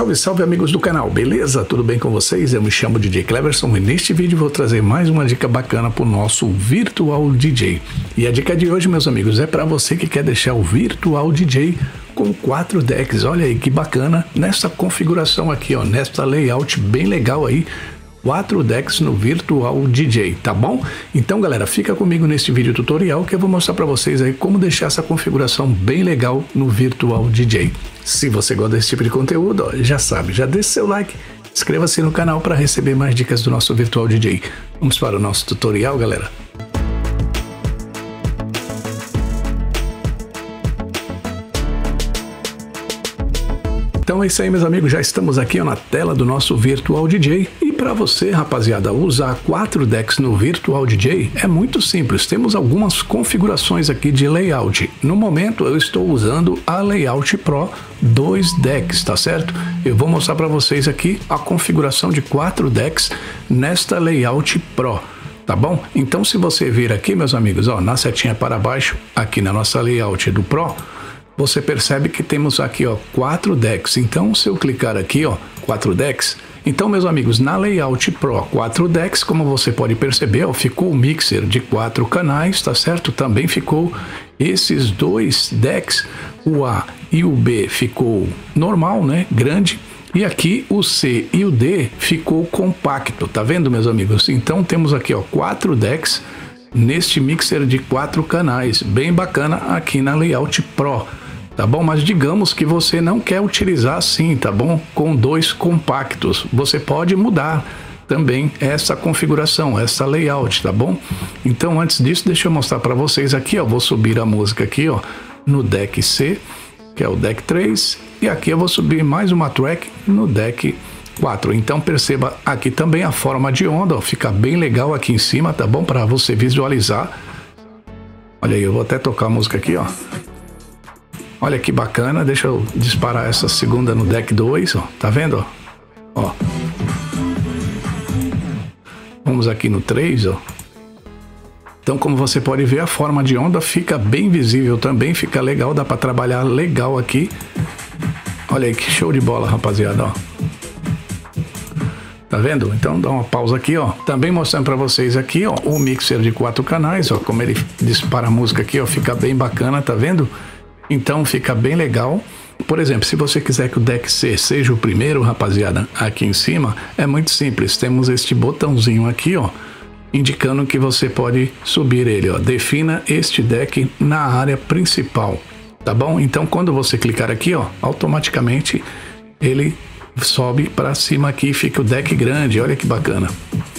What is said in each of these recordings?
Salve, salve amigos do canal, beleza? Tudo bem com vocês? Eu me chamo DJ Cleverson e neste vídeo vou trazer mais uma dica bacana para o nosso Virtual DJ. E a dica de hoje, meus amigos, é para você que quer deixar o Virtual DJ com 4 decks. Olha aí que bacana, nessa configuração aqui, ó, nesta layout bem legal aí. 4 decks no Virtual DJ, tá bom? Então, galera, fica comigo nesse vídeo tutorial que eu vou mostrar para vocês aí como deixar essa configuração bem legal no Virtual DJ. Se você gosta desse tipo de conteúdo, ó, já sabe, já deixa seu like, inscreva-se no canal para receber mais dicas do nosso Virtual DJ. Vamos para o nosso tutorial, galera. Então é isso aí, meus amigos, já estamos aqui ó, na tela do nosso Virtual DJ. E para você, rapaziada, usar 4 decks no Virtual DJ é muito simples. Temos algumas configurações aqui de layout. No momento eu estou usando a Layout Pro 2 decks, tá certo? Eu vou mostrar para vocês aqui a configuração de 4 decks nesta Layout Pro. Tá bom? Então se você vir aqui, meus amigos, ó, na setinha para baixo, aqui na nossa Layout do Pro, você percebe que temos aqui, ó, 4 decks. Então, se eu clicar aqui, ó, 4 decks. Então, meus amigos, na Layout Pro 4 decks, como você pode perceber, ó, ficou o mixer de 4 canais, tá certo? Também ficou esses 2 decks, o A e o B ficou normal, né? Grande. E aqui o C e o D ficou compacto, tá vendo, meus amigos? Então, temos aqui, ó, 4 decks neste mixer de 4 canais, bem bacana aqui na Layout Pro. Tá bom? Mas digamos que você não quer utilizar assim, tá bom? Com 2 compactos. Você pode mudar também essa configuração, essa layout, tá bom? Então, antes disso, deixa eu mostrar para vocês aqui, ó. Vou subir a música aqui, ó, no deck C, que é o deck 3. E aqui eu vou subir mais uma track no deck 4. Então, perceba aqui também a forma de onda, ó. Fica bem legal aqui em cima, tá bom? Para você visualizar. Olha aí, eu vou até tocar a música aqui, ó. Olha que bacana, deixa eu disparar essa segunda no deck 2, ó, tá vendo? Ó. Vamos aqui no 3, ó. Então, como você pode ver, a forma de onda fica bem visível também, fica legal, dá para trabalhar legal aqui. Olha aí que show de bola, rapaziada, ó. Tá vendo? Então dá uma pausa aqui, ó. Também mostrando para vocês aqui, ó, o mixer de 4 canais, ó, como ele dispara a música aqui, ó, fica bem bacana, tá vendo? Então fica bem legal. Por exemplo, se você quiser que o deck C seja o primeiro, rapaziada, aqui em cima, é muito simples. Temos este botãozinho aqui, ó, indicando que você pode subir ele, ó. Defina este deck na área principal, tá bom? Então quando você clicar aqui, ó, automaticamente ele sobe para cima aqui, fica o deck grande. Olha que bacana.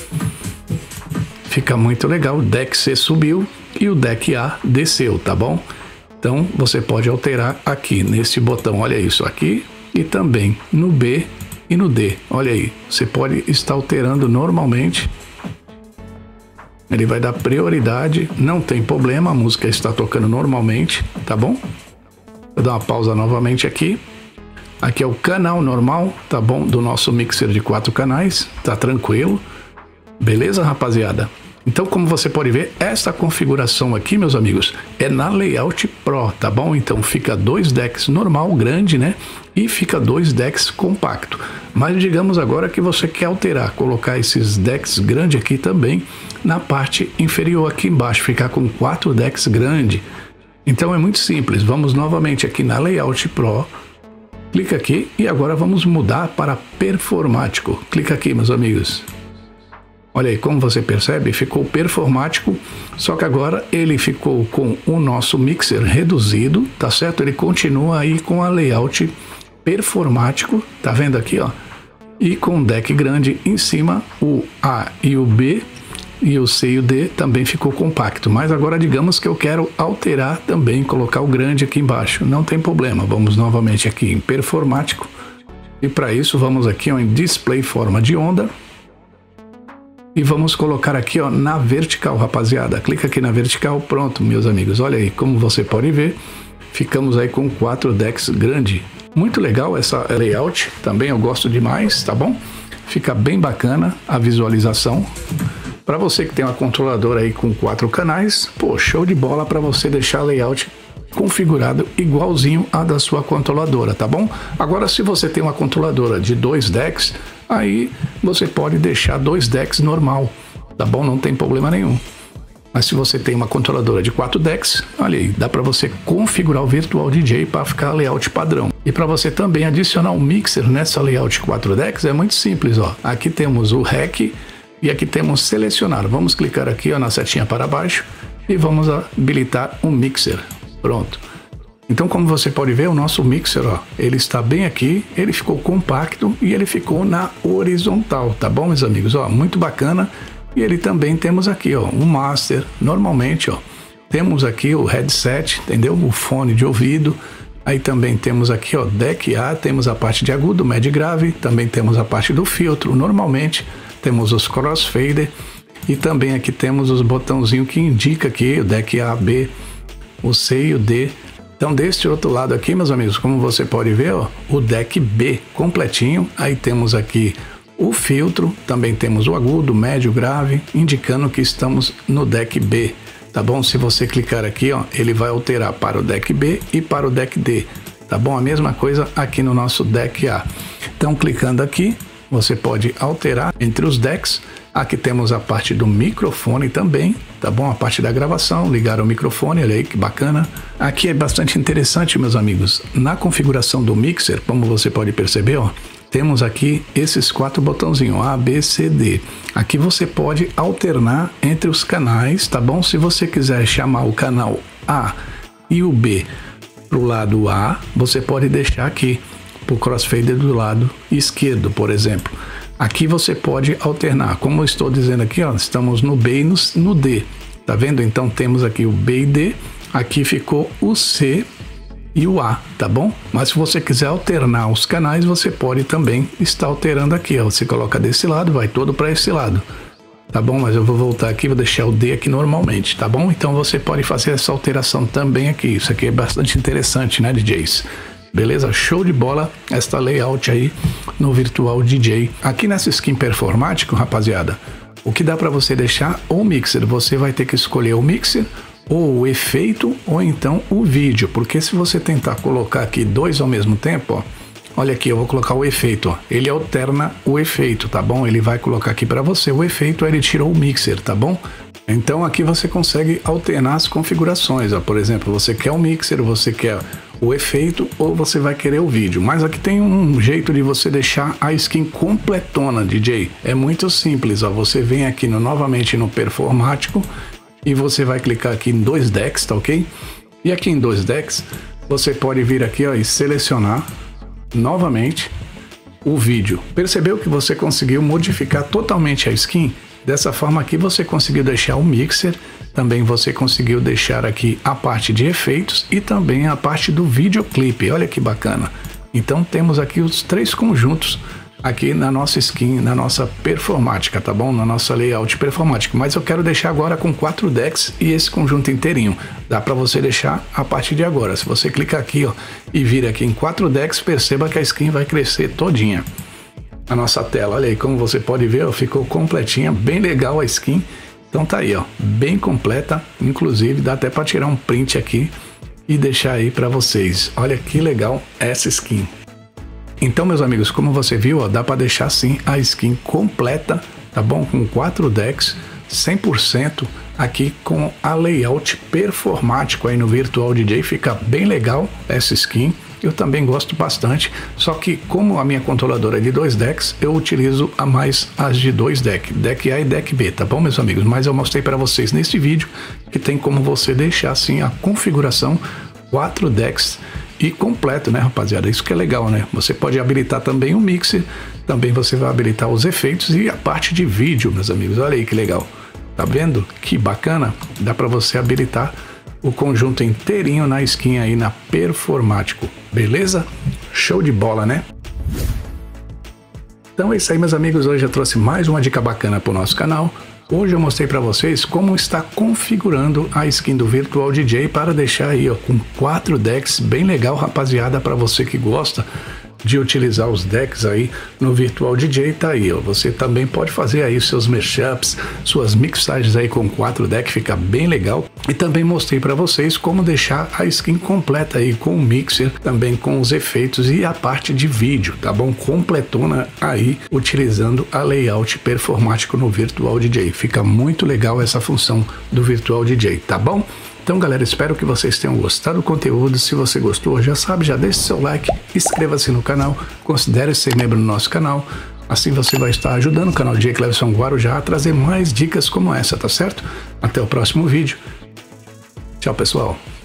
Fica muito legal. O deck C subiu e o deck A desceu, tá bom? Então você pode alterar aqui nesse botão, olha isso aqui, e também no B e no D, olha aí, você pode estar alterando normalmente, ele vai dar prioridade, não tem problema, a música está tocando normalmente, tá bom? Vou dar uma pausa novamente aqui, aqui é o canal normal, tá bom, do nosso mixer de 4 canais, tá tranquilo, beleza, rapaziada? Então, como você pode ver, essa configuração aqui, meus amigos, é na Layout Pro, tá bom? Então, fica 2 decks normal, grande, né? E fica 2 decks compacto. Mas digamos agora que você quer alterar, colocar esses decks grande aqui também na parte inferior aqui embaixo, ficar com 4 decks grande. Então, é muito simples. Vamos novamente aqui na Layout Pro, clica aqui e agora vamos mudar para performático. Clica aqui, meus amigos. Olha aí, como você percebe, ficou performático, só que agora ele ficou com o nosso mixer reduzido, tá certo? Ele continua aí com a layout performático, tá vendo aqui, ó? E com o deck grande em cima, o A e o B e o C e o D também ficou compacto. Mas agora digamos que eu quero alterar também, colocar o grande aqui embaixo. Não tem problema, vamos novamente aqui em performático. E para isso vamos aqui ó, em display forma de onda. E vamos colocar aqui ó, na vertical, rapaziada. Clica aqui na vertical, pronto, meus amigos. Olha aí, como você pode ver, ficamos aí com 4 decks grande. Muito legal essa layout, também eu gosto demais, tá bom? Fica bem bacana a visualização. Para você que tem uma controladora aí com 4 canais, pô, show de bola para você deixar a layout configurado igualzinho a da sua controladora, tá bom? Agora, se você tem uma controladora de 2 decks, aí você pode deixar 2 decks normal, tá bom? Não tem problema nenhum. Mas se você tem uma controladora de 4 decks, olha aí, dá para você configurar o Virtual DJ para ficar layout padrão. E para você também adicionar um mixer nessa layout 4 decks, é muito simples, ó. Aqui temos o REC e aqui temos selecionar. Vamos clicar aqui, ó, na setinha para baixo e vamos habilitar um mixer. Pronto. Então, como você pode ver, o nosso mixer, ó, ele está bem aqui, ele ficou compacto e ele ficou na horizontal, tá bom, meus amigos? Ó, muito bacana. E ele também temos aqui, ó, um master, normalmente, ó, temos aqui o headset, entendeu? O fone de ouvido. Aí também temos aqui, ó, deck A, temos a parte de agudo, médio e grave, também temos a parte do filtro, normalmente, temos os crossfader e também aqui temos os botãozinhos que indica aqui o deck A, B, o C e o D. Então, deste outro lado aqui, meus amigos, como você pode ver, ó, o deck B completinho, aí temos aqui o filtro, também temos o agudo, médio, grave, indicando que estamos no deck B, tá bom? Se você clicar aqui, ó, ele vai alterar para o deck B e para o deck D, tá bom? A mesma coisa aqui no nosso deck A. Então, clicando aqui, você pode alterar entre os decks. Aqui temos a parte do microfone também, tá bom? A parte da gravação, ligar o microfone, olha aí que bacana. Aqui é bastante interessante, meus amigos. Na configuração do mixer, como você pode perceber, ó, temos aqui esses 4 botãozinhos, A, B, C, D. Aqui você pode alternar entre os canais, tá bom? Se você quiser chamar o canal A e o B para o lado A, você pode deixar aqui para o crossfader do lado esquerdo, por exemplo. Aqui você pode alternar, como eu estou dizendo aqui, ó, estamos no B e no D, tá vendo? Então temos aqui o B e D, aqui ficou o C e o A, tá bom? Mas se você quiser alternar os canais, você pode também estar alterando aqui, ó. Você coloca desse lado, vai todo para esse lado, tá bom? Mas eu vou voltar aqui, vou deixar o D aqui normalmente, tá bom? Então você pode fazer essa alteração também aqui. Isso aqui é bastante interessante, né, DJs? Beleza? Show de bola esta layout aí no Virtual DJ. Aqui nessa skin performático, rapaziada, o que dá para você deixar o mixer, você vai ter que escolher o mixer ou o efeito, ou então o vídeo, porque se você tentar colocar aqui 2 ao mesmo tempo, ó, olha aqui, eu vou colocar o efeito, ó, ele alterna o efeito, tá bom? Ele vai colocar aqui para você o efeito, ele tirou o mixer, tá bom? Então aqui você consegue alternar as configurações, ó, por exemplo, você quer o mixer, você quer o efeito ou você vai querer o vídeo, mas aqui tem um jeito de você deixar a skin completona, DJ, é muito simples, ó, você vem aqui novamente no performático, e você vai clicar aqui em 2 decks, tá ok? E aqui em 2 decks, você pode vir aqui, ó, e selecionar novamente o vídeo. Percebeu que você conseguiu modificar totalmente a skin? Dessa forma aqui você conseguiu deixar o mixer, também você conseguiu deixar aqui a parte de efeitos e também a parte do videoclipe. Olha que bacana. Então temos aqui os 3 conjuntos aqui na nossa skin, na nossa performática, tá bom? Na nossa layout performática, mas eu quero deixar agora com 4 decks e esse conjunto inteirinho. Dá para você deixar a partir de agora. Se você clicar aqui, ó, e vir aqui em 4 decks, perceba que a skin vai crescer todinha. A nossa tela, olha aí, como você pode ver, ó, ficou completinha, bem legal a skin. Então tá aí, ó, bem completa, inclusive dá até para tirar um print aqui e deixar aí para vocês. Olha que legal essa skin. Então, meus amigos, como você viu, ó, dá para deixar sim a skin completa, tá bom? Com 4 decks, 100% aqui com a layout performático aí no Virtual DJ, fica bem legal essa skin. Eu também gosto bastante, só que como a minha controladora é de 2 decks, eu utilizo a mais as de 2 decks, deck A e deck B, tá bom, meus amigos? Mas eu mostrei para vocês nesse vídeo que tem como você deixar assim a configuração 4 decks e completo, né, rapaziada? Isso que é legal, né? Você pode habilitar também o mixer, também você vai habilitar os efeitos e a parte de vídeo, meus amigos. Olha aí que legal. Tá vendo? Que bacana. Dá para você habilitar o conjunto inteirinho na skin aí na performático. Beleza? Show de bola, né? Então é isso aí, meus amigos. Hoje eu trouxe mais uma dica bacana para o nosso canal. Hoje eu mostrei para vocês como está configurando a skin do Virtual DJ para deixar aí, ó, com 4 decks, bem legal, rapaziada, para você que gosta de utilizar os decks aí no Virtual DJ, tá aí, ó. Você também pode fazer aí seus mashups, suas mixagens aí com 4 decks, fica bem legal. E também mostrei para vocês como deixar a skin completa aí com o mixer, também com os efeitos e a parte de vídeo, tá bom? Completona aí, utilizando a layout performático no Virtual DJ. Fica muito legal essa função do Virtual DJ, tá bom? Então, galera, espero que vocês tenham gostado do conteúdo. Se você gostou, já sabe, já deixe seu like, inscreva-se no canal, considere ser membro do nosso canal. Assim você vai estar ajudando o canal DJ Cleverson Guarujá a trazer mais dicas como essa, tá certo? Até o próximo vídeo. Tchau, pessoal.